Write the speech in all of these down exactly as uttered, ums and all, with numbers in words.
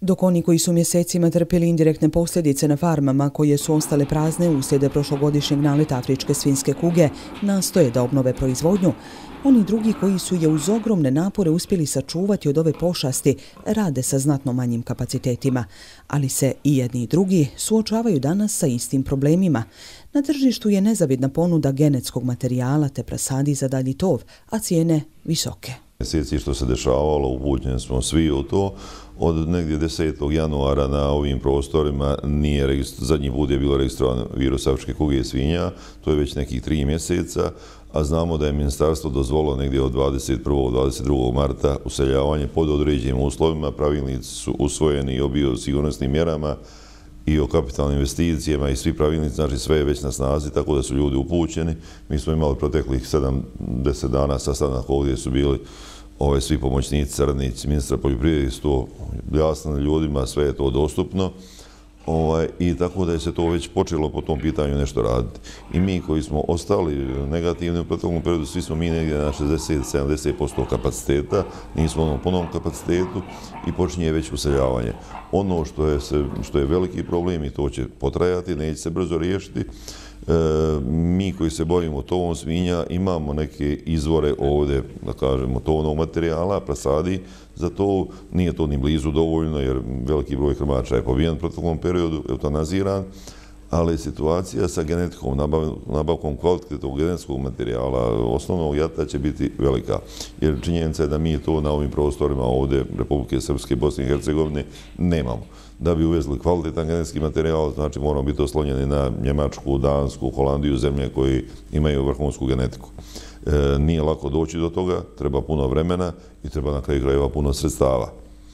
Dok oni koji su mjesecima trpjeli indirektne posljedice na farmama koje su ostale prazne uslijed prošlogodišnjeg naleta afričke svinjske kuge nastoje da obnove proizvodnju, oni drugi koji su je uz ogromne napore uspjeli sačuvati od ove pošasti rade sa znatno manjim kapacitetima, ali se i jedni i drugi suočavaju danas sa istim problemima. Na tržištu je nezavidna ponuda genetskog materijala te prasadi za dalji tov, a cijene visoke. Mjeseci što se dešavalo, upućeni smo svi u to. Od negdje desetog januara na ovim prostorima nije, zadnji put je bilo registrovan virus afričke kuge svinja, to je već nekih tri mjeseca, a znamo da je ministarstvo dozvolilo negdje od dvadeset prvog do dvadeset drugog marta useljavanje pod određenim uslovima. Pravilnici su usvojeni i o biosigurnosnim mjerama i o kapitalnim investicijama i svi pravilnici, znači sve je već na snazi, tako da su ljudi upućeni. Mi smo imali proteklih sedam do deset dana sastanak ovdje su bili ove svi pomoćnici, saradnici ministra poljoprivrede su to objasnili ljudima, sve je to dostupno. Ovaj, I tako da je se to već počelo po tom pitanju nešto raditi. I mi koji smo ostali negativni u proteklom periodu, svi smo mi negdje na šezdeset do sedamdeset posto kapaciteta, nismo na punom kapacitetu i počinje već useljavanje. Ono što je, se, što je veliki problem i to će potrajati, neće se brzo riješiti. E, mi koji se bavimo tovom svinja imamo neke izvore ovdje, da kažemo, tovnog materijala, prasadi za to. Nije to ni blizu dovoljno jer veliki broj krmača je pobijen u proteklom periodu, eutanaziran, ali situacija sa genetikom, nabav, nabavkom kvalitetnog genetskog materijala, osnovnog jata će biti velika. Jer činjenica je da mi to na ovim prostorima ovdje Republike Srpske i Bosne i Hercegovine nemamo. Da bi uvezli kvalitetan genetski materijal, znači moramo biti oslonjeni na Njemačku, Dansku, Holandiju, zemlje koji imaju vrhunsku genetiku. E, nije lako doći do toga, treba puno vremena i treba na kraju krajeva puno sredstava.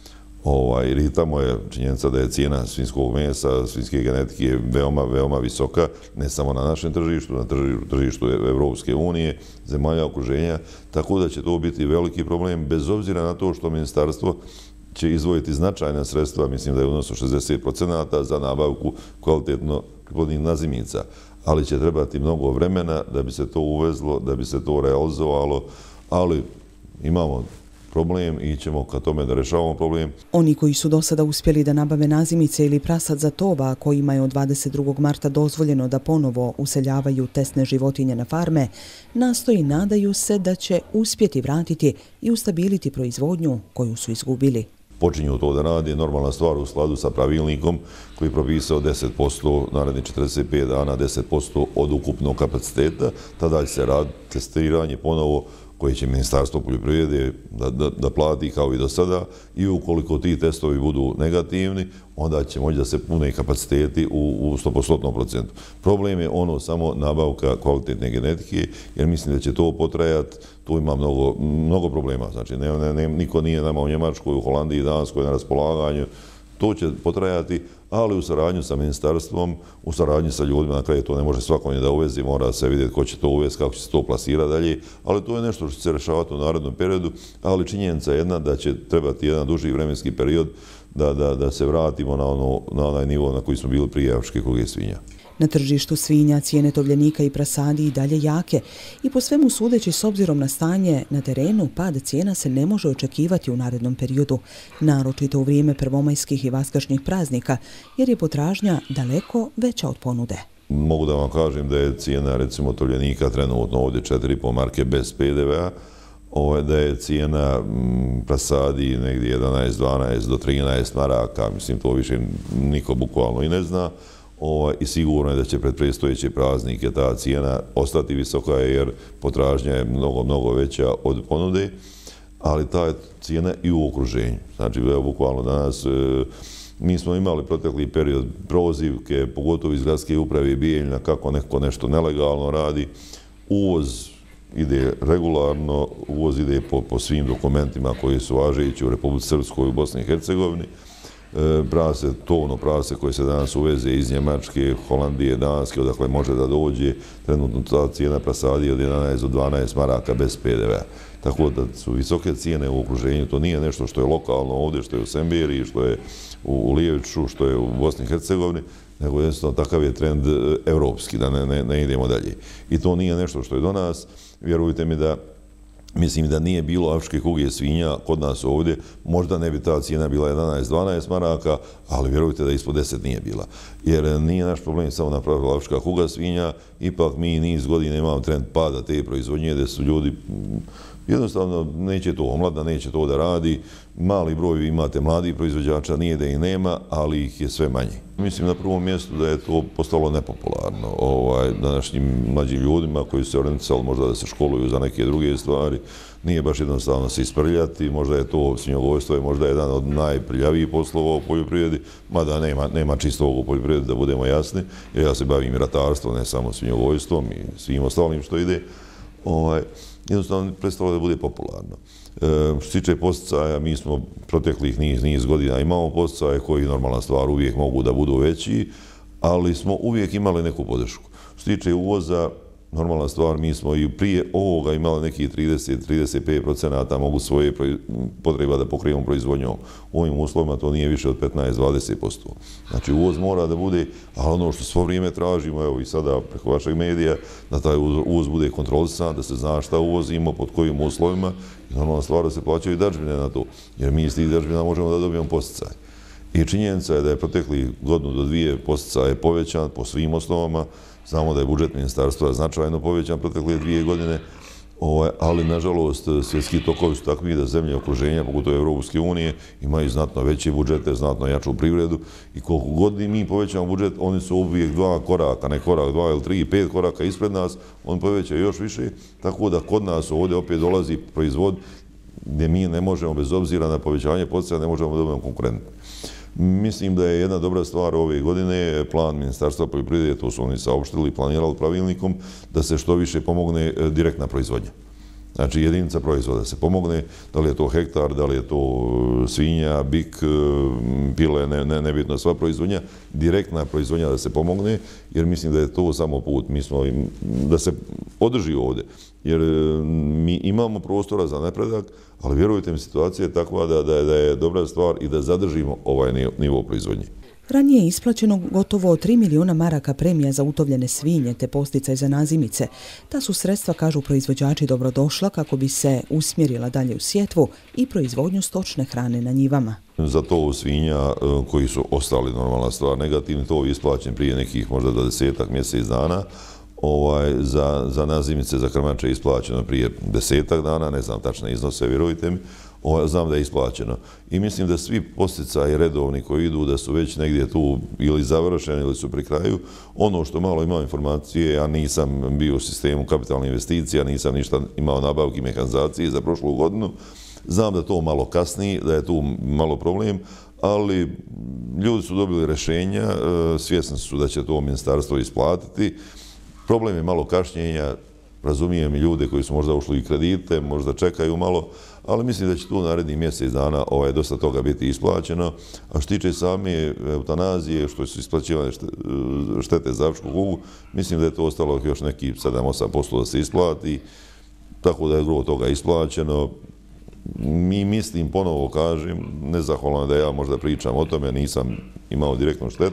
Ovaj, jer i tamo je činjenica da je cijena svinjskog mesa, svinjske genetike veoma, veoma visoka, ne samo na našem tržištu, na tržištu Evropske unije, zemalja okruženja, tako da će to biti veliki problem, bez obzira na to što ministarstvo će izdvojiti značajna sredstva, mislim da je u odnosu šezdeset posto za nabavku kvalitetno plodnih nazimica, ali će trebati mnogo vremena da bi se to uvezlo, da bi se to realizovalo, ali imamo problem i ćemo ka tome da rešavamo problem. Oni koji su do sada uspjeli da nabave nazimice ili prasad za tova, kojima je od dvadeset drugog marta dozvoljeno da ponovo useljavaju testne životinje na farme, nastoji nadaju se da će uspjeti vratiti i ustabiliti proizvodnju koju su izgubili. Počinju to da radi, normalna stvar u skladu sa pravilnikom koji je propisao deset posto narednih četrdeset pet dana, deset posto od ukupnog kapaciteta, tada će se radi testiranje ponovo koje će Ministarstvo poljoprivrede da, da, da plati kao i do sada i ukoliko ti testovi budu negativni, onda će moći da se pune kapaciteti u, u sto posto procentu. Problem je ono samo nabavka kvalitetne genetike, jer mislim da će to potrajati, tu ima mnogo, mnogo problema. Znači, ne, ne, ne, niko nije nama u Njemačkoj, u Holandiji, Danskoj na raspolaganju. To će potrajati, ali u saradnju sa ministarstvom, u saradnju sa ljudima, na kraju to ne može svako da uvezi, mora se vidjeti ko će to uvesti, kako će se to plasirati dalje, ali to je nešto što će se rešavati u narednom periodu, ali činjenica je jedna da će trebati jedan duži vremenski period da, da, da se vratimo na, ono, na onaj nivo na koji smo bili prije afričke kuge svinja. Na tržištu svinja cijene tovljenika i prasadi i dalje jake i po svemu sudeći s obzirom na stanje na terenu, pad cijena se ne može očekivati u narednom periodu, naročito u vrijeme prvomajskih i vaskršnjih praznika, jer je potražnja daleko veća od ponude. Mogu da vam kažem da je cijena recimo tovljenika trenutno ovdje četiri i po marke bez P D V-a, Ovo, da je cijena m, prasadi negdje jedanaest, dvanaest do trinaest maraka, mislim to više niko bukvalno i ne zna. Ovo, I sigurno je da će pred predstojeće praznike ta cijena ostati visoka jer potražnja je mnogo, mnogo veća od ponude, ali ta cijena i u okruženju. Znači, evo, bukvalno danas e, mi smo imali protekli period prozivke, pogotovo iz gradske uprave Bijeljina, kako neko nešto nelegalno radi. Uvoz ide regularno, uvoz ide po, po svim dokumentima koji su važeći u Republici Srpskoj i u Bosni i Hercegovini. Prase, tovno prase koje se danas uveze iz Njemačke, Holandije, Danske, odakle može da dođe, trenutno ta cijena prasadi od jedanaest do dvanaest maraka bez P D V-a. Tako da su visoke cijene u okruženju, to nije nešto što je lokalno ovdje, što je u Semberiji, što je u Lijeviću, što je u Bosni i Hercegovini, nego jednostavno takav je trend evropski, da ne, ne, ne idemo dalje. I to nije nešto što je do nas. Vjerujte mi da Mislim da nije bilo afričke kuge svinja kod nas ovdje, možda ne bi ta cijena bila jedanaest dvanaest maraka, ali vjerujte da ispod deset nije bila. Jer nije naš problem samo napravila afrička kuga svinja, ipak mi niz godina imamo trend pada te proizvodnje, gdje su ljudi jednostavno neće to, omladna neće to da radi, mali broj imate mladih proizvođača, nije da ih nema, ali ih je sve manje. Mislim na prvom mjestu da je to postalo nepopularno ovaj, današnjim mlađim ljudima koji su se orijentisali možda da se školuju za neke druge stvari. Nije baš jednostavno se isprljati, možda je to svinjogojstvo je možda jedan od najprljavijih poslova u poljoprivredi, mada nema, nema čisto ovog u poljoprivredi, da budemo jasni, jer ja se bavim i ratarstvom, ne samo svinjogojstvom i svim ostalim što ide. Ovaj, jednostavno predstavilo da bude popularno. E, što se tiče posticaja, mi smo proteklih niz, niz godina imamo posticaje koji normalna stvar uvijek mogu da budu veći, ali smo uvijek imali neku podršku. Što se tiče uvoza, normalna stvar, mi smo i prije ovoga imali nekih trideset do trideset pet procenata mogu svoje potreba da pokrijemo proizvodnjom. U ovim uslovima to nije više od petnaest do dvadeset posto. Znači uvoz mora da bude, ali ono što svo vrijeme tražimo, evo i sada preko vašeg medija, da taj uvoz bude kontrolisan, da se zna šta uvozimo, pod kojim uslovima i normalna stvar da se plaćaju dažbine na to, jer mi iz tih dažbina možemo da dobijemo posticaj. I činjenica je da je protekli godinu do dvije posticaj povećan po svim osnovama. Znamo da je budžet ministarstva značajno povećan protekle dvije godine, ali nažalost svjetski tokovi su takvi da zemlje okruženja, pogotovo Evropske unije, imaju znatno veće budžete, znatno jaču privredu i koliko god mi povećamo budžet, oni su uvijek dva koraka, ne korak, dva ili tri, pet koraka ispred nas, oni povećaju još više, tako da kod nas ovdje opet dolazi proizvod gdje mi ne možemo, bez obzira na povećanje poticaja, ne možemo da budemo konkurentni. Mislim da je jedna dobra stvar ove godine plan Ministarstva poljoprivrede, to su oni saopštili i planirali pravilnikom, da se što više pomogne direktna proizvodnja. Znači jedinica proizvoda se pomogne, da li je to hektar, da li je to svinja, bik, pile, ne, ne, nebitno sva proizvodnja, direktna proizvodnja da se pomogne, jer mislim da je to samo put. Mi smo im, da se održi ovdje, jer mi imamo prostora za napredak, ali vjerujte mi, situacija je takva da, da, je, da je dobra stvar i da zadržimo ovaj nivo proizvodnje. Ranije je isplaćeno gotovo tri miliona maraka premija za utovljene svinje te posticaj za nazimice. Ta su sredstva, kažu proizvođači, dobrodošla kako bi se usmjerila dalje u sjetvu i proizvodnju stočne hrane na njivama. Za to svinja koji su ostali, normalna stvar, negativni, to je isplaćen prije nekih možda dvadesetak mjesec dana. Ovaj, za, za nazimice, za krmače je isplaćeno prije desetak dana, ne znam tačne iznose, vjerujte mi. Ovaj, znam da je isplaćeno. I mislim da svi posticaji redovni koji idu, da su već negdje tu ili završeni ili su pri kraju. Ono što malo imao informacije, ja nisam bio u sistemu kapitalne investicija, nisam ništa imao nabavki mehanizacije za prošlu godinu. Znam da to malo kasni, da je tu malo problem, ali ljudi su dobili rješenja, svjesni su da će to ministarstvo isplatiti. Problem je malo kašnjenja, razumijem i ljude koji su možda ušli i kredite, možda čekaju malo, ali mislim da će tu narednih mjesec dana ovaj, dosta toga biti isplaćeno. A što tiče same eutanazije, što su isplaćivane štete za afričku kugu, mislim da je to ostalo još neki sedam do osam posto da se isplati, tako da je gro toga isplaćeno. Mi mislim, ponovo kažem, nezahvalno da ja možda pričam o tome, nisam imao direktnu štetu,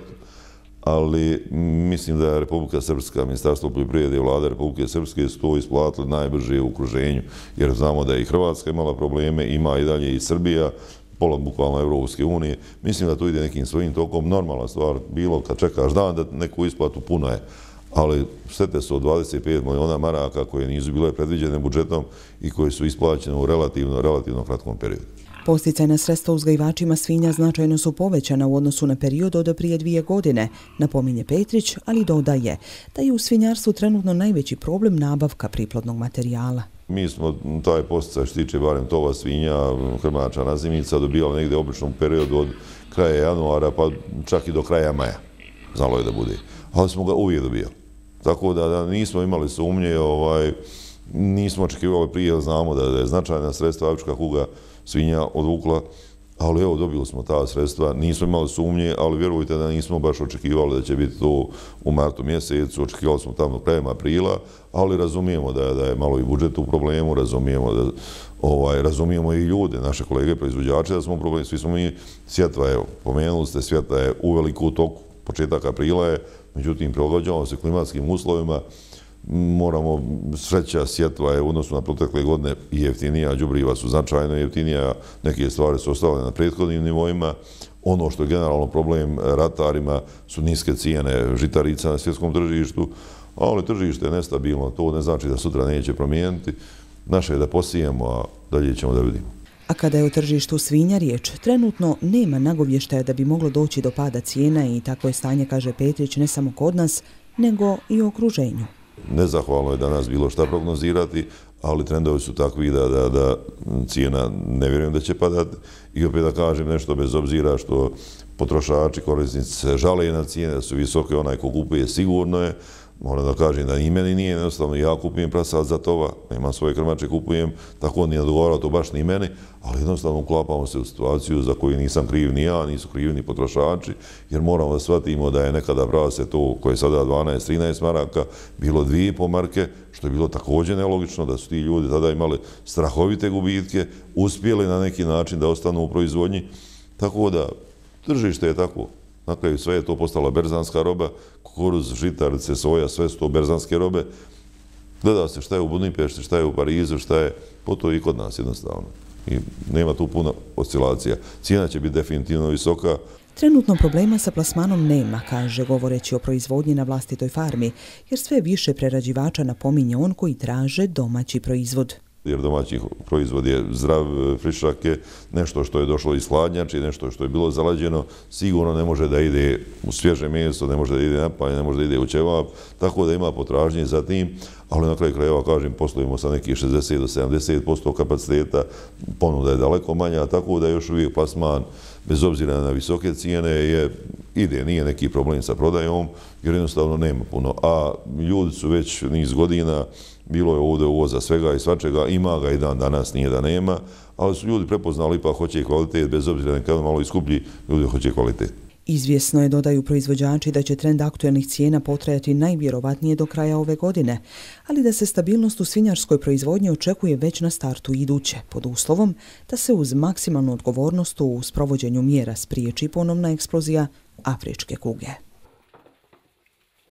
ali mislim da je Republika Srpska, Ministarstvo poljoprivrede i vlada Republike Srpske su to isplatili najbrže u okruženju, jer znamo da je i Hrvatska imala probleme, ima i dalje i Srbija, pola bukvalno Evropske unije. Mislim da to ide nekim svojim tokom. Normalna stvar, bilo kad čekaš dan da neku isplatu, puno je, ali štete su od dvadeset pet miliona maraka koje nisu bile predviđene budžetom i koje su isplaćene u relativno, relativno kratkom periodu. Posticajna sredstva uzgajivačima svinja značajno su povećana u odnosu na period od prije dvije godine, napominje Petrić, ali dodaje da je u svinjarstvu trenutno najveći problem nabavka priplodnog materijala. Mi smo taj posticaj što tiče barem tova svinja, krmača, nazimica dobijali negdje obično u periodu od kraja januara pa čak i do kraja maja. Znalo je da bude. Ali smo ga uvijek dobijali. Tako da, da nismo imali sumnje, ovaj, nismo očekivali prije, znamo da, da je značajna sredstva afrička kuga svinja odvukla, ali evo dobili smo ta sredstva, nismo imali sumnje, ali vjerujte da nismo baš očekivali da će biti to u martu mjesecu, očekivali smo tamo krajem aprila, ali razumijemo da je, da je malo i budžet u problemu, razumijemo, da, ovaj, razumijemo i ljude, naše kolege proizvođače da smo u problemu, svi smo mi, svjetla, evo, pomenuli ste, svjetla je u veliku toku, početak aprila je, međutim, prilagođavamo se klimatskim uslovima, moramo, sreća sjetva je u odnosu na protekle godine i jeftinija, đubriva su značajno jeftinija, neke stvari su ostale na prethodnim nivoima. Ono što je generalno problem ratarima su niske cijene žitarica na svjetskom tržištu, ali tržište je nestabilno, to ne znači da sutra neće promijeniti. Naše je da posijemo, a dalje ćemo da vidimo. A kada je o tržištu svinja riječ, trenutno nema nagovještaja da bi moglo doći do pada cijena i takvo je stanje, kaže Petrić, ne samo kod nas, nego i u okruženju. Nezahvalno je danas bilo šta prognozirati, ali trendovi su takvi da, da, da cijena ne vjerujem da će padati. I opet da kažem nešto bez obzira što potrošači, korisnici se žale na cijene, da su visoke, onaj ko kupuje sigurno je. Moram da kažem da i meni nije, jednostavno ja kupujem prasad za tova, nemam svoje krmače, kupujem, tako nije dogovarao to baš ni meni, ali jednostavno uklapamo se u situaciju za koju nisam kriv ni ja, nisu krivi ni potrošači, jer moramo da shvatimo da je nekada prase to koje je sada dvanaest trinaest maraka, bilo dvije i po marke, što je bilo također nelogično, da su ti ljudi tada imali strahovite gubitke, uspjeli na neki način da ostanu u proizvodnji, tako da tržište je tako. Na kraju sve je to postala berzanska roba, kukuruz, žitarice, soja, sve su to berzanske robe. Gleda se šta je u Budimpešti, šta je u Parizu, šta je, po to i kod nas jednostavno. I nema tu puno oscilacija. Cijena će biti definitivno visoka. Trenutno problema sa plasmanom nema, kaže, govoreći o proizvodnji na vlastitoj farmi, jer sve više prerađivača napominje on koji traže domaći proizvod. Jer domaći proizvod je zdrav, frišak je, nešto što je došlo iz hladnjače, nešto što je bilo zalađeno, sigurno ne može da ide u svježe meso, ne može da ide na panje, ne može da ide u ćevap, tako da ima potražnje za tim, ali na kraju krajeva, kažem, poslujemo sa nekih šezdeset do sedamdeset posto kapaciteta, ponuda je daleko manja, tako da još uvijek plasman, bez obzira na visoke cijene, je, ide, nije neki problem sa prodajom, jer jednostavno nema puno, a ljudi su već niz godina, bilo je ovdje uvoza svega i svačega, ima ga i dan danas, nije da nema, ali su ljudi prepoznali ipak hoće i kvalitet, bez obzira nekada malo iskuplji, ljudi hoće kvalitet. Izvjesno je, dodaju proizvođači, da će trend aktuelnih cijena potrajati najvjerovatnije do kraja ove godine, ali da se stabilnost u svinjarskoj proizvodnji očekuje već na startu iduće, pod uslovom da se uz maksimalnu odgovornost u sprovođenju mjera spriječi ponovna eksplozija afričke kuge.